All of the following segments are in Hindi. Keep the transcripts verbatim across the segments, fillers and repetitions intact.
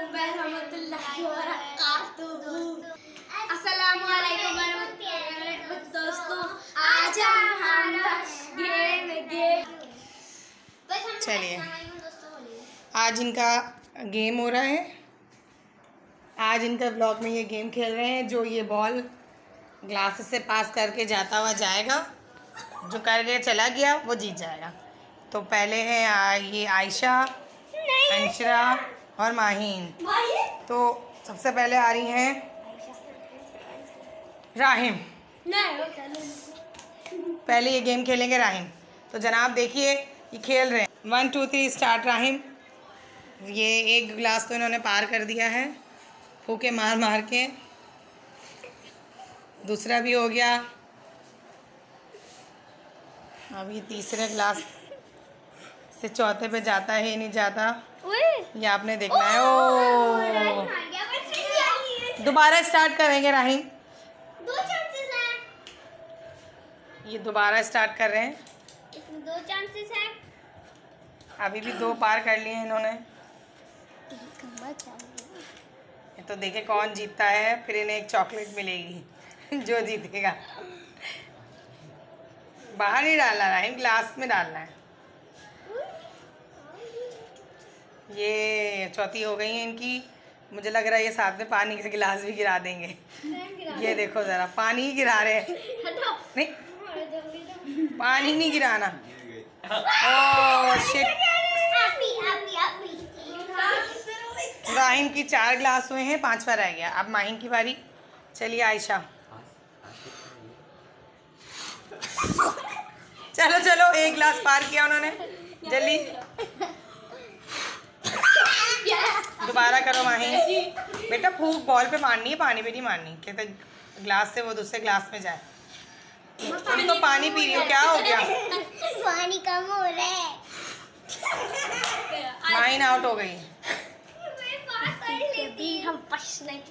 दोस्तों, आज हमारा गेम गेम चलिए आज इनका गेम हो रहा है। आज इनका ब्लॉग में ये गेम खेल रहे हैं। जो ये बॉल ग्लास से पास करके जाता हुआ जाएगा, जो करके चला गया वो जीत जाएगा। तो पहले है आ, ये आयशा, अंशरा और माहीन। तो सबसे पहले आ रही हैं राहिम। पहले ये गेम खेलेंगे राहिम। तो जनाब देखिए ये खेल रहे हैं। One two three start. Rahim, ये एक गिलास तो इन्होंने पार कर दिया है फूके मार मार के। दूसरा भी हो गया। अब ये तीसरे गिलास से चौथे पे जाता है नहीं जाता, ये आपने देखना है। ओ दोबारा स्टार्ट करेंगे राहिम। दो चांसेस हैं। ये दोबारा स्टार्ट कर रहे हैं। इसमें दो चांसेस हैं। अभी भी दो पार कर लिए इन्होंने। ये तो देखे कौन जीतता है, फिर इन्हें एक चॉकलेट मिलेगी जो जीतेगा। बाहर नहीं डालना है, ग्लास में डालना है। ये चौथी हो गई है इनकी। मुझे लग रहा है ये साथ में पानी के गिलास भी गिरा देंगे। ये देखो ज़रा, पानी ही गिरा रहे हैं। नहीं, पानी नहीं गिराना। Oh shit. राहिम की चार गिलास हुए हैं, पांचवा रह गया। अब माहिन की बारी। चलिए आयशा, चलो चलो, एक गिलास पार किया उन्होंने। जल्दी दोबारा करो माहिन। बेटा फूक बॉल पे मारनी है, पानी पे नहीं मारनी। कहते गिलास से वो दूसरे गिलास में जाए। तुम तो पानी पी रही हो, क्या हो गया? पानी कम हो रहा है। माहिन आउट हो गई। हम पश नहीं।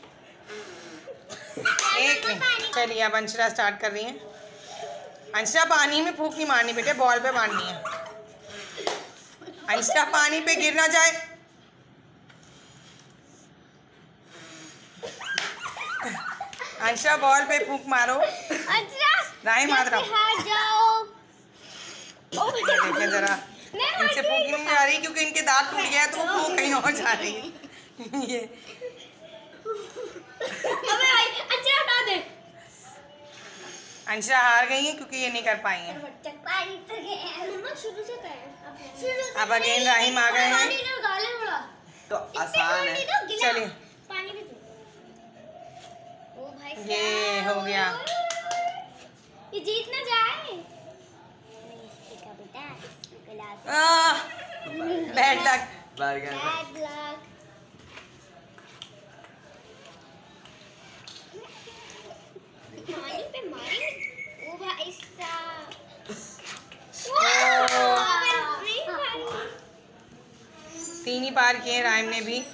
एक मिनट, चलिए अब अंशरा स्टार्ट कर रही हैं। अंशरा पानी में फूक नहीं मारनी बेटे, बॉल पे मारनी है। अंशरा पानी पे गिर ना जाए। अंशरा बॉल पे फूक मारो। राहिम हाथ रखो। देखिए जरा, इनसे फूक नहीं आ रही क्योंकि इनके दांत टूट गया है, तो वो फूक कहीं और जा रही है। ये अबे भाई अच्छा हटा दे। अंशरा हार गई है क्योंकि ये नहीं कर पाई हैं। शुरू से करें। अब अगेन राहिम आ गए हैं। तो आसान है। चलिए पानी भी ओ भाई ये हो गया। ये जीत ना जाए। Bad luck. Bad luck. पानी पे मारी। ओ भाई साहब। तीन ही पार किए राहिम ने भी।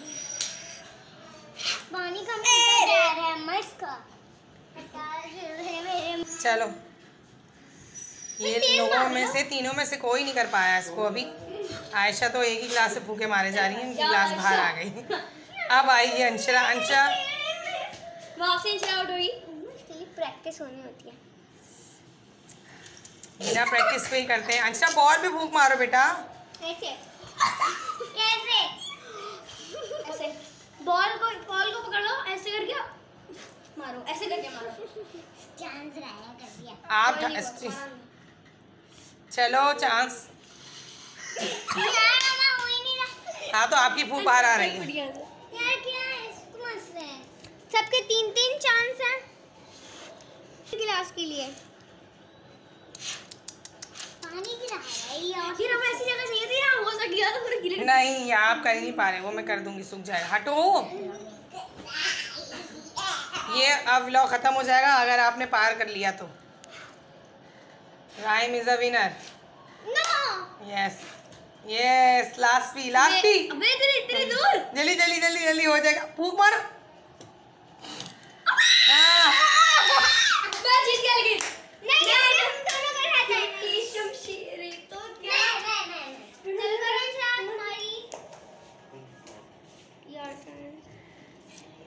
पानी का मिलता जा रहा है मस्का। चलो ये लोगों में से तीनों में से कोई नहीं कर पाया इसको अभी। आयशा तो एक ही गिलास से फूके मारे जा रही है, उनकी गिलास बाहर आ गई। अब आई है अंशरा। अंशरा आउट हुई। प्रैक्टिस होनी होती है। बिना प्रैक्टिस पे ही करते हैं। अंशरा बॉल पे फूक मारो बेटा। कैसे कैसे ऐसे बॉल को बॉल को पकड़ लो, ऐसे करके मारो, ऐसे करके मारो। चांस रहा कर दिया आप चलो चांस। हाँ तो आपकी फूक बाहर आ रही है। यार क्या है इसको मसले हैं। सबके तीन तीन चांस हैं गिलास के लिए। पानी गिरा है यार। फिर हमें ऐसी जगह चाहिए थी ना, हो सक गया तो पूरा गिर। नहीं आप कर ही नहीं पा रहे, वो मैं कर दूंगी, सूख जाएगा। हटो। ये अब व्लॉग खत्म हो जाएगा अगर आपने पार कर लिया तो। Rahim is a winner. No yes yes, last पी लास्ट पी। अबे इतनी इतनी दूर। जल्दी जल्दी जल्दी जल्दी हो जाएगा। फूक मारो। मैं जीत गया लेकिन नहीं नहीं हम दोनों को हराते हैं। शमशीर तो क्या नहीं नहीं नहीं चल करो तुम्हारी यार।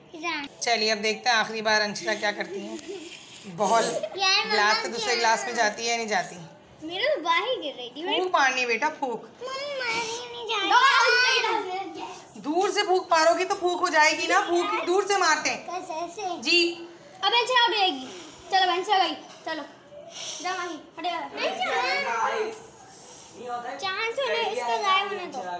चलिए अब देखते हैं आखिरी बार अंशिता क्या करती है। बॉल गिलास से दूसरे गिलास में जाती है या नहीं जाती? मेरे तो बाहर ही गिर रही थी। फूक मारनी बेटा, फूक। दूर से फूक मारोगी तो फूक हो जाएगी ना, फूक दूर से मारते हैं जी। अब अंशिता आउट हो जाएगी। चलो अंशिता गई, चलो जा माही हटे। चांस होने इसका गायब होने दो।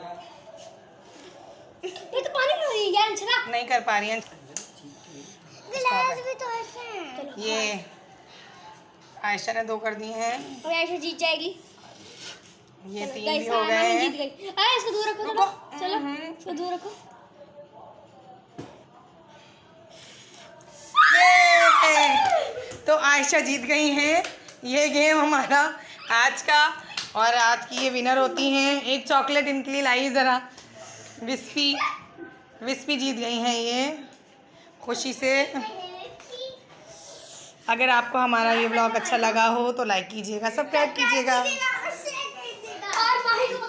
ये तो पानी क्यों नहीं यार अंशिता? नहीं कर पा रही है गिलास भी तो ऐसे हैं। ये आयशा ने दो कर दिए हैं। और आयशा जीत जाएगी। ये चलो, तीन guys, भी हो हाँ, गए माही हैं। जीत गई। अरे इसको दूर रखो, रुको। चलो चलो हम्म। इसको दूर रखो। ये! तो आयशा जीत गई हैं ये गेम हमारा आज का, और आज की ये विनर होती हैं। एक चॉकलेट इनके लिए लाई ज़रा। विस्पी विस्पी जीत गई हैं ये खुशी से। अगर आपको हमारा ये ब्लॉग अच्छा लगा हो तो लाइक कीजिएगा, सब्सक्राइब कीजिएगा। और माही को